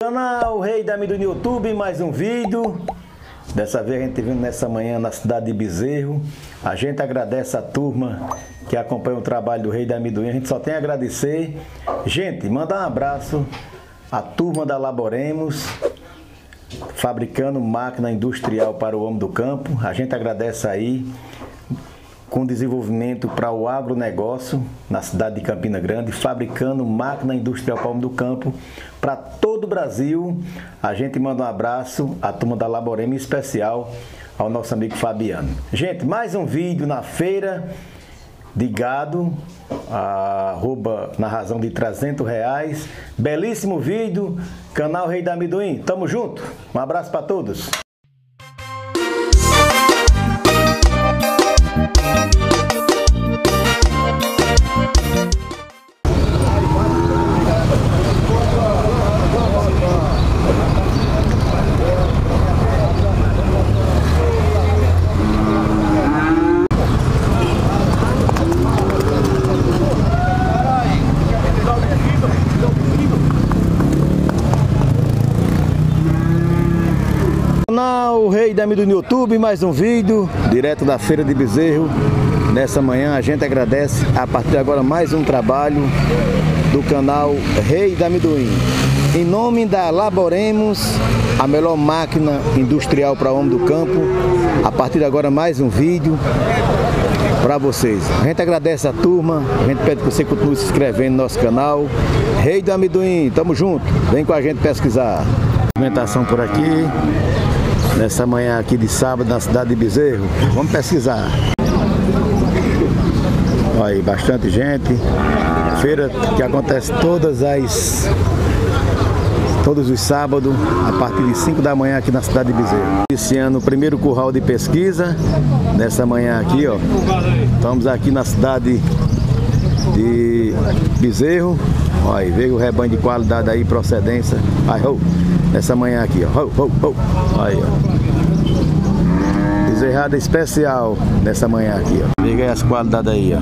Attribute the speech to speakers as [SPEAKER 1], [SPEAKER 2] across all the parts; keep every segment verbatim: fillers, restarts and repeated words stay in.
[SPEAKER 1] Canal Rei da Amendoim no YouTube, mais um vídeo. Dessa vez a gente vindo nessa manhã na cidade de Bezerro. A gente agradece a turma que acompanha o trabalho do Rei da Amendoim. A gente só tem a agradecer. Gente, mandar um abraço à turma da Laboremos, fabricando máquina industrial para o homem do campo. A gente agradece aí, com desenvolvimento para o agronegócio na cidade de Campina Grande, fabricando máquina industrial para o homem do campo para todo o Brasil. A gente manda um abraço à turma da Laboremos, em especial ao nosso amigo Fabiano. Gente, mais um vídeo na feira de gado, arroba na razão de trezentos reais. Belíssimo vídeo, canal Rei da Amendoim. Tamo junto, um abraço para todos. Canal Rei da Amendoim no YouTube, mais um vídeo direto da feira de Bezerro. Nessa manhã a gente agradece a partir de agora mais um trabalho do canal Rei da Amendoim. Em nome da Laboremos, a melhor máquina industrial para o homem do campo, a partir de agora mais um vídeo para vocês. A gente agradece a turma, a gente pede que você continue se inscrevendo no nosso canal Rei da Amendoim. Tamo junto, vem com a gente pesquisar. Movimentação por aqui nessa manhã aqui de sábado na cidade de Bezerro. Vamos pesquisar. Olha aí, bastante gente. Feira que acontece todas as todos os sábados a partir de cinco da manhã aqui na cidade de Bezerro. Iniciando o primeiro curral de pesquisa nessa manhã aqui, ó. Estamos aqui na cidade de Bezerro. Olha aí, veio o rebanho de qualidade aí, procedência. Aí, oh, nessa manhã aqui, ó. Oh, oh, oh. Aí, ó. Bezerrada especial nessa manhã aqui, ó. Veja as qualidades aí, ó.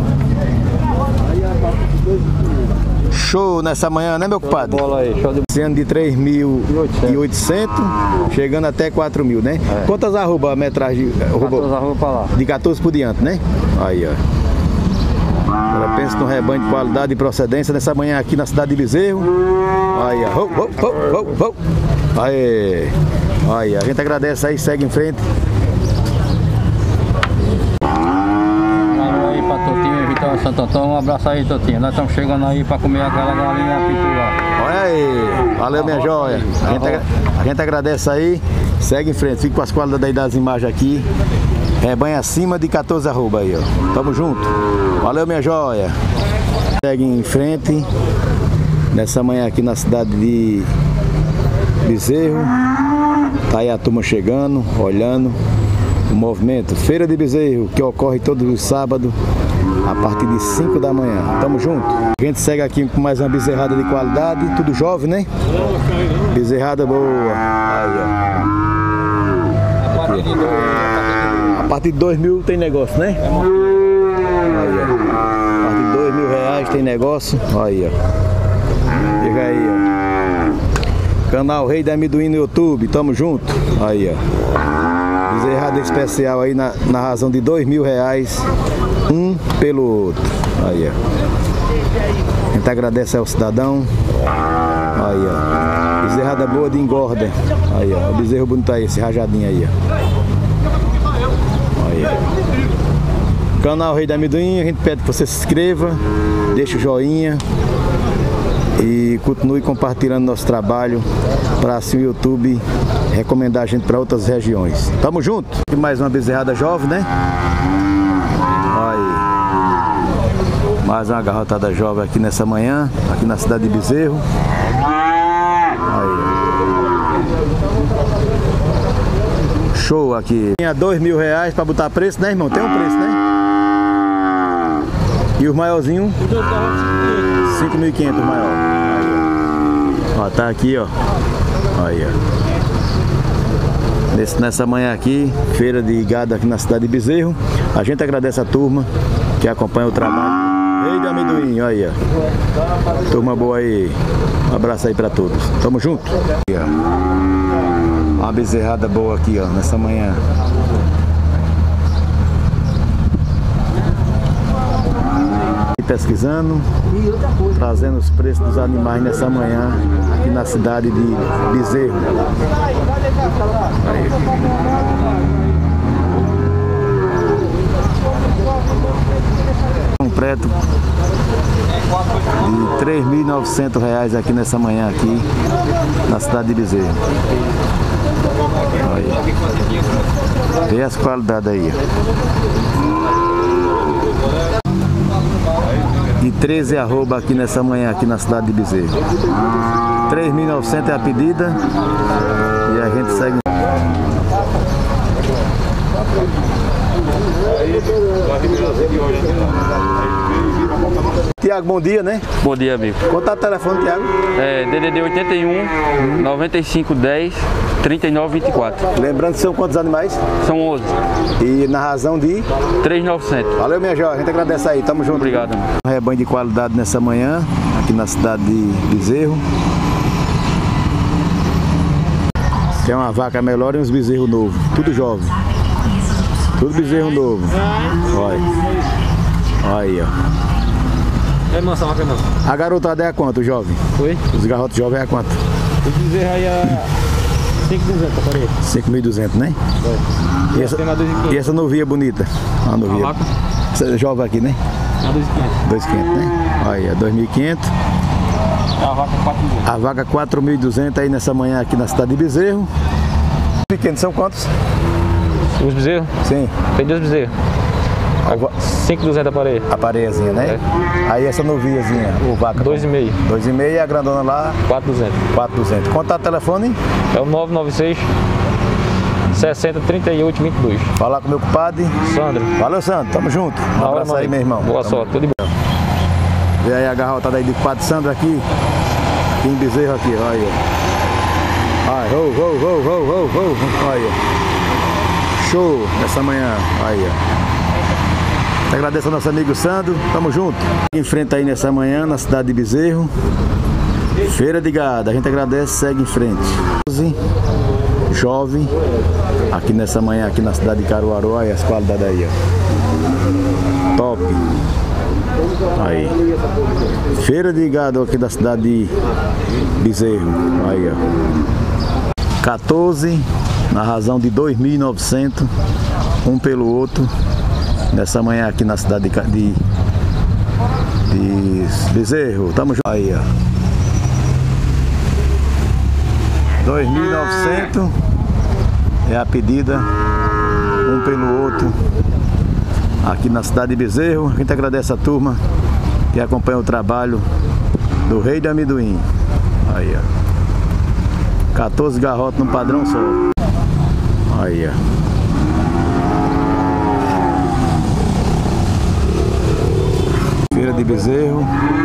[SPEAKER 1] Show nessa manhã, né, meu compadre?
[SPEAKER 2] Bola aí, show de...
[SPEAKER 1] Sendo de três mil e oitocentos, chegando até quatro mil, né? É. Quantas arroba a metragem?
[SPEAKER 2] quatorze arroba pra lá.
[SPEAKER 1] De quatorze por diante, né? Aí, ó. Agora pensa no rebanho de qualidade e procedência nessa manhã aqui na cidade de Bezerro. Aí, ó. Oh, oh, oh, oh, oh. Aí. Aí, a gente agradece aí, segue em frente.
[SPEAKER 2] Aí pra Totinho, Vitória Santo Antônio, um abraço aí, Totinho. Nós estamos chegando aí pra comer aquela galinha pitular.
[SPEAKER 1] Olha aí, valeu, minha joia. A gente, a gente agradece aí, segue em frente, fica com as qualidades aí das imagens aqui. Rebanho acima de quatorze arroba aí, ó. Tamo junto. Valeu, minha joia. Segue em frente nessa manhã aqui na cidade de Bezerro. Tá aí a turma chegando, olhando o movimento. Feira de Bezerro, que ocorre todos os sábados a partir de cinco da manhã. Tamo junto. A gente segue aqui com mais uma bezerrada de qualidade, tudo jovem, né? Bezerrada boa. Aí, ó. Aqui, ó. A partir de dois mil tem negócio, né? Aí, ó. A partir de dois mil reais tem negócio. Aí, ó. Fica aí, ó. Canal Rei da Amendoim no YouTube, tamo junto. Aí, ó. Bezerrada especial aí na, na razão de dois mil reais, um pelo outro. Aí, ó. A gente agradece ao cidadão. Aí, ó. Bezerrada boa de engorda. Aí, ó. O bezerro bonito aí, esse rajadinho aí, ó. Aí, ó. Canal Rei da Amendoim, a gente pede que você se inscreva, deixe o joinha e continue compartilhando nosso trabalho para assim o YouTube recomendar a gente para outras regiões. Tamo junto! E mais uma bezerrada jovem, né? Aí. Mais uma garrotada jovem aqui nessa manhã, aqui na cidade de Bezerro. Aí. Show aqui. Tinha dois mil reais para botar preço, né, irmão? Tem um preço, né? E os maiorzinhos? cinco mil e quinhentos o maior. Ó, tá aqui, ó. Aí, ó. Nesse, nessa manhã aqui, feira de gado aqui na cidade de Bezerro. A gente agradece a turma que acompanha o trabalho Rei de amendoim, olha aí, ó. Turma boa aí. Um abraço aí pra todos. Tamo junto. Aqui, ó. Uma bezerrada boa aqui, ó, nessa manhã. Pesquisando, trazendo os preços dos animais nessa manhã aqui na cidade de Bezerro. Aí. Um preto de três mil e novecentos reais aqui nessa manhã aqui na cidade de Bezerro. Aí. Vê as qualidades aí. De treze arroba aqui nessa manhã aqui na cidade de Bezerro. três mil e novecentos é a pedida e a gente segue. Tiago, bom dia, né?
[SPEAKER 2] Bom dia, amigo.
[SPEAKER 1] Quanto tá o telefone, Tiago?
[SPEAKER 2] É D D D oitenta e um, noventa e cinco, dez, trinta e nove, vinte e quatro.
[SPEAKER 1] Lembrando que são quantos animais?
[SPEAKER 2] São onze.
[SPEAKER 1] E na razão de?
[SPEAKER 2] três mil e novecentos.
[SPEAKER 1] Valeu, minha joia. A gente agradece aí. Tamo junto.
[SPEAKER 2] Obrigado, amigo.
[SPEAKER 1] Um rebanho de qualidade nessa manhã, aqui na cidade de Bezerro. Tem uma vaca melhor e uns bezerros novos. Tudo jovem. Tudo bezerro novo. Olha. Olha aí, ó.
[SPEAKER 2] É mansa, vaca não.
[SPEAKER 1] A garotada é a quanto, jovem?
[SPEAKER 2] Foi?
[SPEAKER 1] Os garrotos jovens é a quanto?
[SPEAKER 2] O bezerro aí é cinco mil e duzentos, aparelho.
[SPEAKER 1] cinco mil e duzentos, né?
[SPEAKER 2] É.
[SPEAKER 1] E essa, e essa novinha bonita? A novinha.
[SPEAKER 2] A vaca?
[SPEAKER 1] Essa é jovem aqui, né?
[SPEAKER 2] É dois mil e quinhentos.
[SPEAKER 1] dois mil e quinhentos, né? Olha aí, é dois mil e quinhentos.
[SPEAKER 2] A vaca quatro mil.
[SPEAKER 1] A vaca quatro mil e duzentos aí nessa manhã aqui na cidade de Bezerro. Pequenos são quantos?
[SPEAKER 2] Os bezerros?
[SPEAKER 1] Sim.
[SPEAKER 2] Tem dois bezerros. cinco mil e duzentos aparelho.
[SPEAKER 1] A pareiazinha, né? É. Aí essa novinhazinha, o vaca.
[SPEAKER 2] dois e meio.
[SPEAKER 1] dois e meio e a grandona lá?
[SPEAKER 2] quatro mil e duzentos.
[SPEAKER 1] quatro mil e duzentos. Contato telefone?
[SPEAKER 2] É o nove nove seis, sessenta, trinta e oito, vinte e dois.
[SPEAKER 1] Falar com o meu compadre.
[SPEAKER 2] Sandro.
[SPEAKER 1] Valeu, Sandro. Tamo junto. Um abraço aí, meu irmão.
[SPEAKER 2] Boa
[SPEAKER 1] Tamo
[SPEAKER 2] sorte, tudo de bom.
[SPEAKER 1] Vê aí a garrotada aí de compadre Sandro aqui. Aqui em Bezerro aqui, olha aí. Ai, ho, ho, ho, ho, ho, ho. Olha aí. Show nessa manhã. Aí, ó. Agradeço ao nosso amigo Sandro. Tamo junto. Em frente aí nessa manhã, na cidade de Bezerro. Feira de gado. A gente agradece, segue em frente. Jovem. Aqui nessa manhã, aqui na cidade de Caruaru. Aí as qualidades aí, ó. Top. Aí. Feira de gado aqui da cidade de Bezerro. Aí, ó. quatorze. Na razão de dois mil e novecentos, um pelo outro, nessa manhã aqui na cidade de, de, de Bezerro. Tamo junto. Aí, ó. dois mil e novecentos é a pedida, um pelo outro, aqui na cidade de Bezerro. A gente agradece a turma que acompanha o trabalho do Rei do Amendoim. Aí, ó. quatorze garrotes no padrão só. Aí, ó. Feira de Bezerro.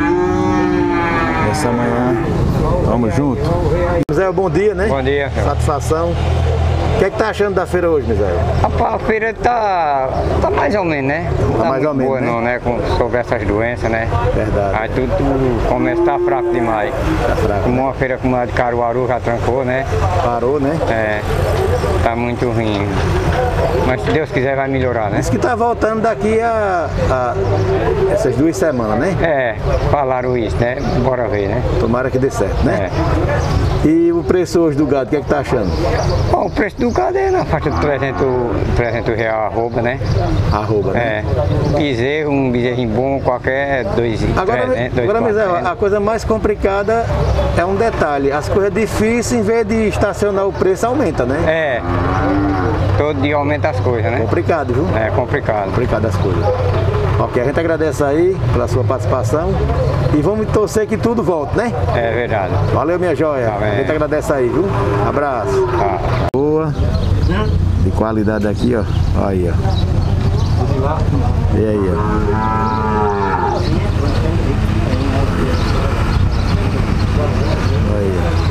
[SPEAKER 1] Essa manhã. Vamos junto. Zé, bom dia, né?
[SPEAKER 3] Bom dia.
[SPEAKER 1] Satisfação. O que é que tá achando da feira hoje, Misael?
[SPEAKER 3] Rapaz, a feira tá, tá mais ou menos, né? Não
[SPEAKER 1] Tá
[SPEAKER 3] tá
[SPEAKER 1] mais
[SPEAKER 3] muito
[SPEAKER 1] ou menos,
[SPEAKER 3] boa,
[SPEAKER 1] né?
[SPEAKER 3] não, né? Com, sobre essas doenças, né?
[SPEAKER 1] Verdade.
[SPEAKER 3] Aí tudo, tudo começa a tá fraco demais.
[SPEAKER 1] Tá fraco,
[SPEAKER 3] Como
[SPEAKER 1] né?
[SPEAKER 3] uma feira como a de Caruaru já trancou, né?
[SPEAKER 1] Parou, né?
[SPEAKER 3] É, tá muito ruim. Mas se Deus quiser vai melhorar, né?
[SPEAKER 1] Diz que tá voltando daqui a, a essas duas semanas, né?
[SPEAKER 3] É, falaram isso, né? Bora ver, né?
[SPEAKER 1] Tomara que dê certo, né?
[SPEAKER 3] É.
[SPEAKER 1] E o preço hoje do gado, o que é que tá achando?
[SPEAKER 3] Bom, o preço do gado é na faixa de trezentos reais arroba, né?
[SPEAKER 1] Arroba, né?
[SPEAKER 3] É. Bezerro, um bezerrinho bom, qualquer dois
[SPEAKER 1] Agora,
[SPEAKER 3] trezentos,
[SPEAKER 1] agora
[SPEAKER 3] dois
[SPEAKER 1] Misael,
[SPEAKER 3] quatrocentos.
[SPEAKER 1] a coisa mais complicada é um detalhe. As coisas difíceis, em vez de estacionar o preço, aumenta, né?
[SPEAKER 3] É, todo dia aumenta as coisas, né?
[SPEAKER 1] Complicado, viu?
[SPEAKER 3] É complicado.
[SPEAKER 1] Complicado as coisas. Ok, a gente agradece aí pela sua participação e vamos torcer que tudo volte, né?
[SPEAKER 3] É verdade.
[SPEAKER 1] Valeu, minha joia.
[SPEAKER 3] Tá bem.
[SPEAKER 1] A gente agradece aí, viu? Abraço.
[SPEAKER 3] Tá.
[SPEAKER 1] Boa. De qualidade aqui, ó. Aí, ó. E aí, ó. Aí, ó.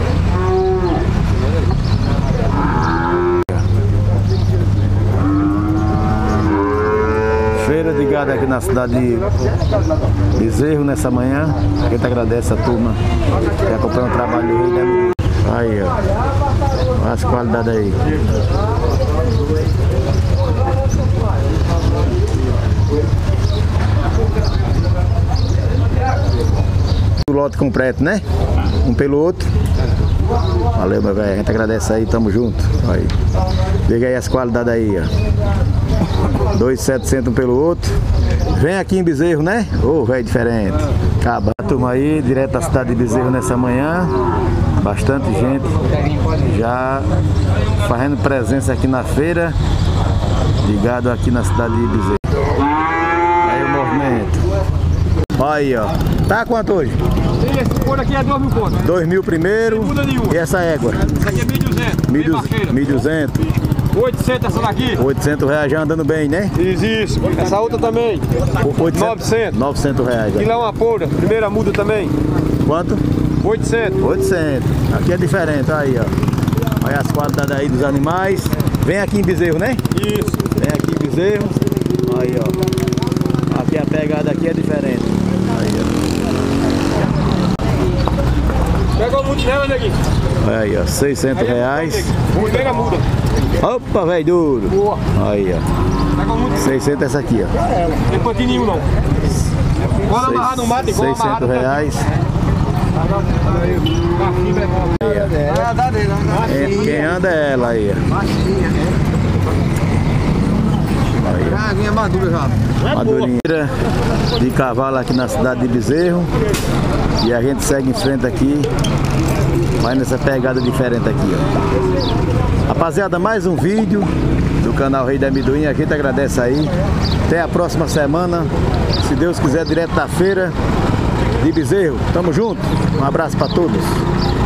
[SPEAKER 1] Feira de gado pegada aqui na cidade de Bezerro nessa manhã. A gente agradece a turma que acompanha o trabalho do Rei da Amendoim. Aí, ó. Olha as qualidades aí. O lote completo, né? Um pelo outro. Valeu, meu velho. A gente agradece aí, tamo junto. Aí. Veja aí as qualidades aí, ó. dois mil e setecentos um pelo outro. Vem aqui em Bezerro, né? Ô, oh, velho, diferente. Acaba. A turma aí, direto da cidade de Bezerro nessa manhã. Bastante gente já fazendo presença aqui na feira. Ligado aqui na cidade de Bezerro. Aí o movimento. Aí, ó. Tá quanto hoje?
[SPEAKER 4] Esse couro aqui é dois mil conto.
[SPEAKER 1] dois mil primeiro. E essa égua?
[SPEAKER 4] Essa aqui é mil e duzentos.
[SPEAKER 1] mil e duzentos.
[SPEAKER 4] oitocentos essa daqui.
[SPEAKER 1] oitocentos reais já andando bem, né?
[SPEAKER 4] Isso, isso. Essa outra também.
[SPEAKER 1] oitocentos,
[SPEAKER 4] novecentos.
[SPEAKER 1] novecentos reais.
[SPEAKER 4] E lá uma pura. Primeira muda também.
[SPEAKER 1] Quanto?
[SPEAKER 4] oitocentos.
[SPEAKER 1] oitocentos. Aqui é diferente, aí, ó. Olha as qualidades aí dos animais. Vem aqui em Bezerro, né?
[SPEAKER 4] Isso.
[SPEAKER 1] Vem aqui em Bezerro. Aí, ó. Aqui a pegada aqui é diferente. Aí, ó.
[SPEAKER 4] Pega o mudo nela, neguinho.
[SPEAKER 1] Aí, ó. seiscentos reais.
[SPEAKER 4] Primeira muda.
[SPEAKER 1] Opa, velho duro.
[SPEAKER 4] Boa.
[SPEAKER 1] Aí, ó.
[SPEAKER 4] Pega o mudo.
[SPEAKER 1] seiscentos essa aqui, ó.
[SPEAKER 4] Tem pontinho nenhum, não. Bora amarrar no mato, igual amarrar
[SPEAKER 1] seiscentos
[SPEAKER 4] no
[SPEAKER 1] reais. Quem, quem anda é ela aí.
[SPEAKER 4] A água é madura já.
[SPEAKER 1] Madurinha de cavalo aqui na cidade de Bezerro. E a gente segue em frente aqui. Vai nessa pegada diferente aqui, ó. Rapaziada, mais um vídeo do canal Rei da Amendoim. A gente agradece aí. Até a próxima semana. Se Deus quiser, direto da feira de Bezerro. Tamo junto. Um abraço para todos.